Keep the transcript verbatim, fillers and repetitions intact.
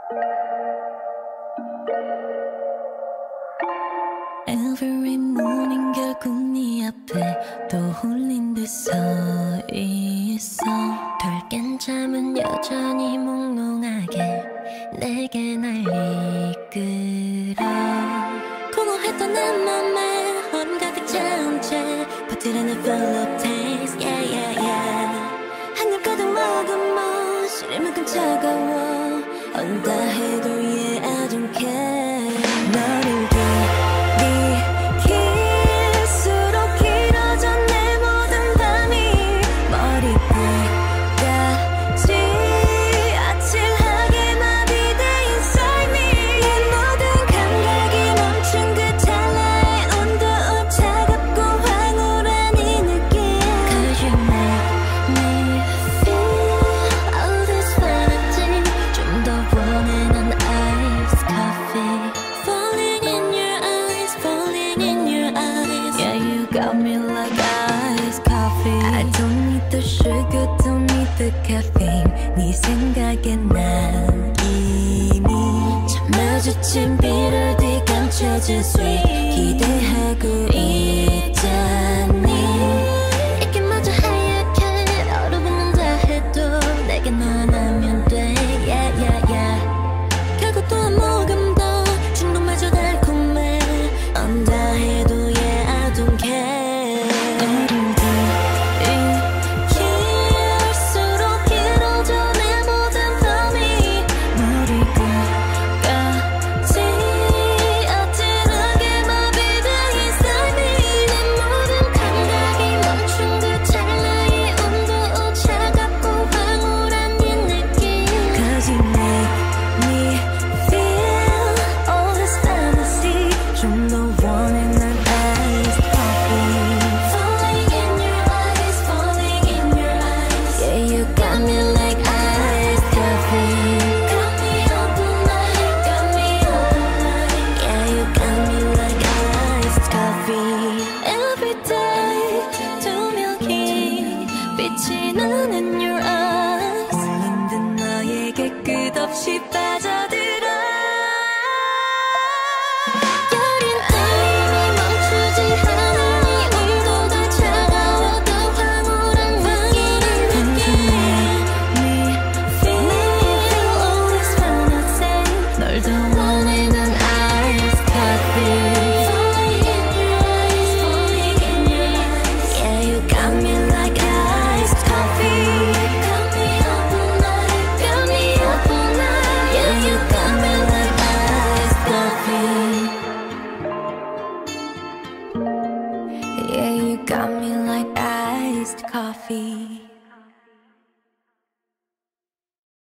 Every morning 결국 네 앞에 떠올린 듯 서 있어. 덜 깬 잠은 여전히 몽롱하게 내게 날 이끌어. 공허했던 내 맘에 얼음 가득 차온 채 버티려는 full of taste, yeah yeah yeah. 한 입 가득 먹은 뭐 시릴 만큼 차가워. 언다 해도 yeah I don't care. 너를 got me like iced coffee. I don't need the sugar, don't need the caffeine. 네 생각에 난 이미 참 마주친 비를 뒤감춰진 sweet 기대하고 있잖니. 이렇게마저 하얗게 얼어붙는다 해도 내게 너 하나면 돼 yeah yeah yeah. 결국 또 한 모금 더 중독마저 달콤해. 언다 해도 yeah I don't care. 빛이 나는 your eyes. 홀린 듯 너에게 끝없이 빠져들어. 여린 떨림이 멈추지 않아. 네 온도가 차가워도 황홀한 향기를 느끼. Me feel all this fantasy. 널 더 원해 난 iced coffee. Yeah, you got me like iced coffee.